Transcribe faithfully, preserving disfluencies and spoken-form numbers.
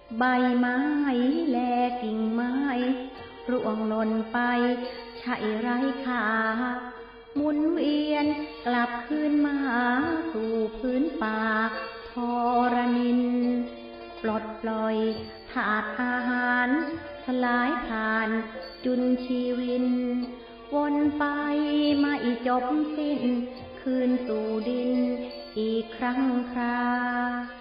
ใบไม้แลกิ่งไม้ร่วงหล่นไปใช่ไร้ค่าหมุนเวียนกลับคืนมาสู่พื้นป่าธรณินปลดปล่อยธาตุอาหารสลายผ่านจุนชีวินวนไปไม่จบสิ้นคืนสู่ดินอีกครั้งครา